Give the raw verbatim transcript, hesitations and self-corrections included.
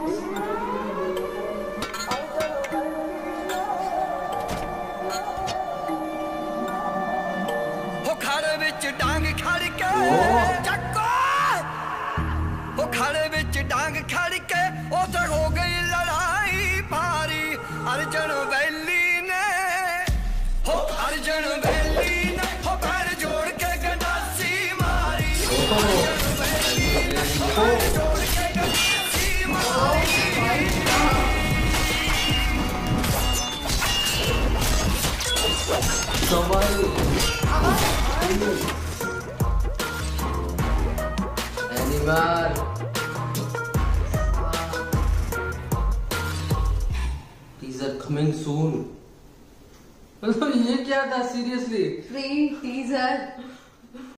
खड़े विच डांग खड़ के चक्को वो खड़े विच डांग खड़ के उधर हो गई लड़ाई भारी अर्जुन वैली ने हो अर्जुन वैली ने हो पैर जोड़ के गंडासी मारी अर्जुन वैली ने हो पैर जोड़ के गंडासी मारी Animal. Teaser coming soon. मतलब ये क्या था सीरियसली? Free teaser